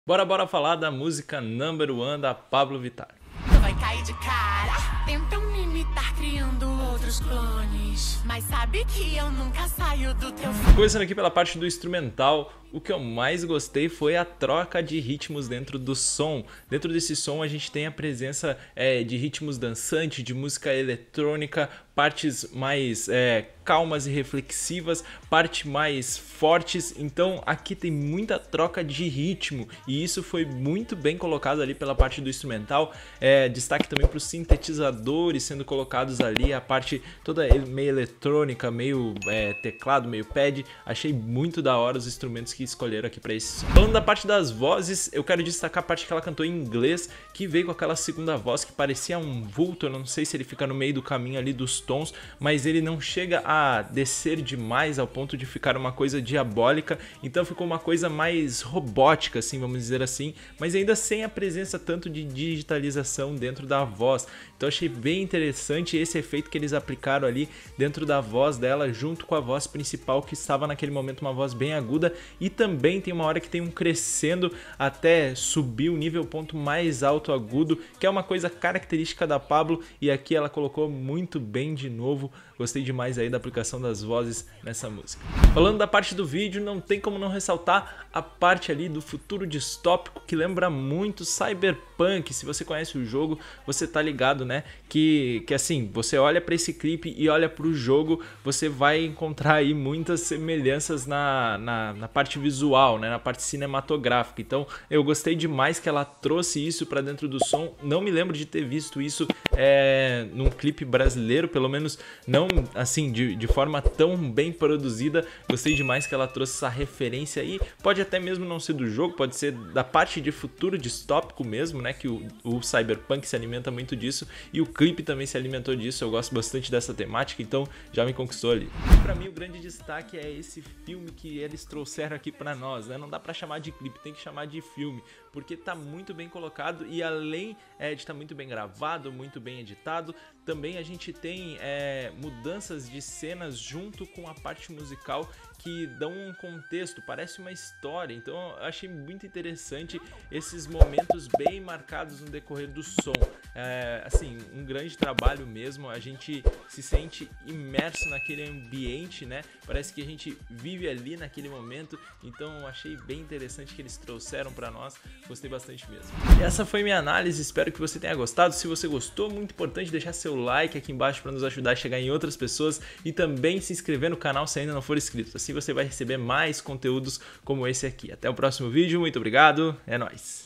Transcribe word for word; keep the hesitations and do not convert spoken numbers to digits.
Bora, bora falar da música Number One da Pablo Vittar. Tu vai cair de cara. Tentam me imitar criando outros clones, mas sabe que eu nunca saio do teu... Começando aqui pela parte do instrumental, o que eu mais gostei foi a troca de ritmos dentro do som. Dentro desse som a gente tem a presença é, de ritmos dançantes, de música eletrônica, partes mais é, calmas e reflexivas, partes mais fortes. Então aqui tem muita troca de ritmo e isso foi muito bem colocado ali pela parte do instrumental. É, destaque também para os sintetizadores sendo colocados ali, a parte toda meio eletrônica, meio é, teclado, meio pad. Achei muito da hora os instrumentos que escolheram aqui para esse som. Falando da parte das vozes, eu quero destacar a parte que ela cantou em inglês, que veio com aquela segunda voz que parecia um vulto. Eu não sei se ele fica no meio do caminho ali dos tons, mas ele não chega a descer demais ao ponto de ficar uma coisa diabólica, então ficou uma coisa mais robótica, assim, vamos dizer assim, mas ainda sem a presença tanto de digitalização dentro da voz. Então achei bem interessante esse efeito que eles aplicaram ali dentro da voz dela, junto com a voz principal, que estava naquele momento uma voz bem aguda, e também tem uma hora que tem um crescendo até subir o nível ponto mais alto agudo, que é uma coisa característica da Pablo, e aqui ela colocou muito bem de novo. Gostei demais aí da aplicação das vozes nessa música. Falando da parte do vídeo, não tem como não ressaltar a parte ali do futuro distópico, que lembra muito Cyberpunk. Se você conhece o jogo, você tá ligado, né? Que, que assim, você olha para esse clipe e olha para o jogo, você vai encontrar aí muitas semelhanças na, na, na parte visual, né? Na parte cinematográfica. Então eu gostei demais que ela trouxe isso para dentro do som. Não me lembro de ter visto isso é, num clipe brasileiro, pelo menos não assim de, de forma tão bem produzida. Gostei demais que ela trouxe essa referência aí. Pode até mesmo não ser do jogo, pode ser da parte de futuro distópico mesmo, né? Que o, o Cyberpunk se alimenta muito disso e o clipe também se alimentou disso. Eu gosto bastante dessa temática, então já me conquistou ali. Pra mim o grande destaque é esse filme que eles trouxeram aqui pra nós, né? Não dá pra chamar de clipe, tem que chamar de filme, porque tá muito bem colocado e além é, de estar tá muito bem gravado, muito bem editado, também a gente tem é, mudanças de cenas junto com a parte musical que dão um contexto, parece uma história. Então eu achei muito interessante esses momentos bem marcados no decorrer do som. É, assim, um grande trabalho mesmo, a gente se sente imerso naquele ambiente, né? Parece que a gente vive ali naquele momento, então eu achei bem interessante que eles trouxeram para nós, gostei bastante mesmo. E essa foi minha análise, espero que você tenha gostado. Se você gostou, muito importante deixar seu like aqui embaixo para nos ajudar a chegar em outras pessoas e também se inscrever no canal se ainda não for inscrito, assim você vai receber mais conteúdos como esse aqui. Até o próximo vídeo, muito obrigado, é nóis!